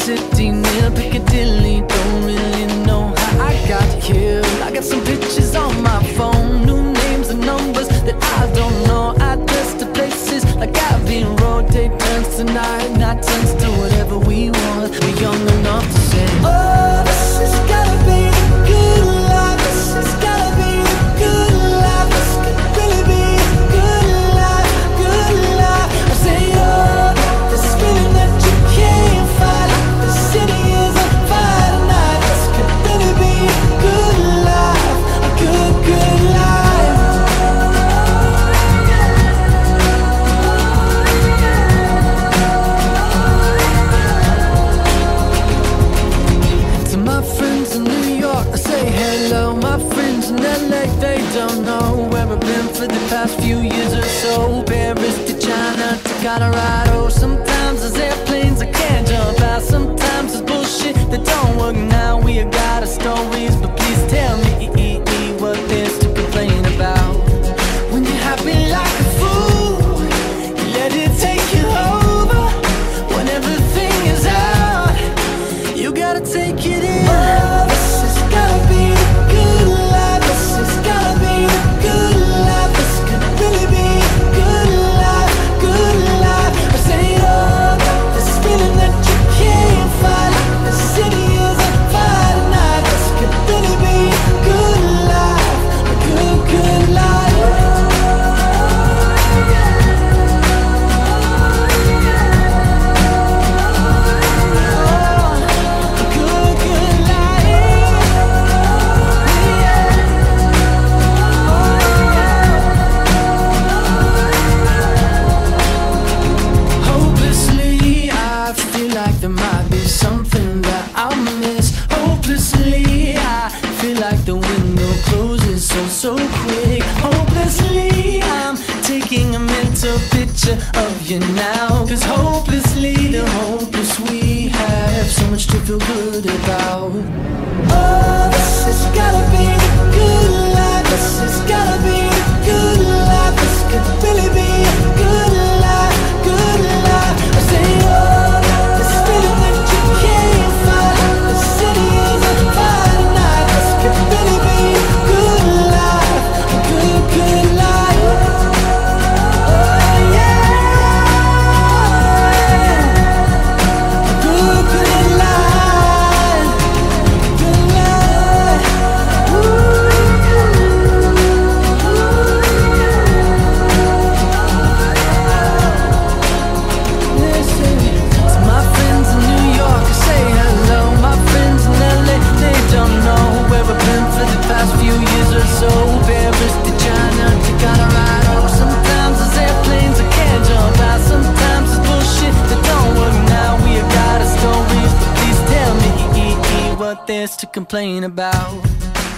city near Piccadilly. Don't really know how I got here. I got some pictures on my phone, new names and numbers that I don't know. Address to places like Abbey Road. Day turns to night, night turns to whatever we want. We're young enough to say, oh, this has gotta be the good life. This has gotta be the good life. This could really be the good life, good life. I say, oh, this feeling that you can't fight. The city is on fire tonight. This could really be a good life, a good, good life. To my friends in New York, I say hello. My friends in LA, they don't know where I've been for the past few years or so. Paris to China to Colorado. Sometimes there's airplanes I can't jump out. Sometimes there's bullshit that don't work now. We got our stories, but please tell me what there's to complain about. When you're happy like a fool, you let it take you over. When everything is out, you gotta take it in. Oh, this has gotta be the good life. This has gotta be the good life. This could really be a good life, good life. I say, oh, this feeling that you can't fight. The city is on fire tonight. This could really be a good life, a good, good life. Hopelessly, I feel like there might be something that I'll miss. Hopelessly, I feel like the window closes so quick. Hopelessly, I'm taking a mental picture of you now. Cause hopelessly, the hopeless we have so much to feel good about. Oh, this has gotta be the good life. This has gotta be the good life. This could really be a good life, good life. I say, oh, this feeling that you can't fight. The city is on fire tonight. This could really be a good life, a good, good life. Oh yeah, a good, good life, good life. Listen to my friends in New York, I say hello. My friends in LA, they don't know where I've been for the past few years or so. Paris to China to Colorado. Sometimes there's airplanes I can't jump out. Sometimes there's bullshit that don't work now. We got our stories, but please tell me what there's to complain about.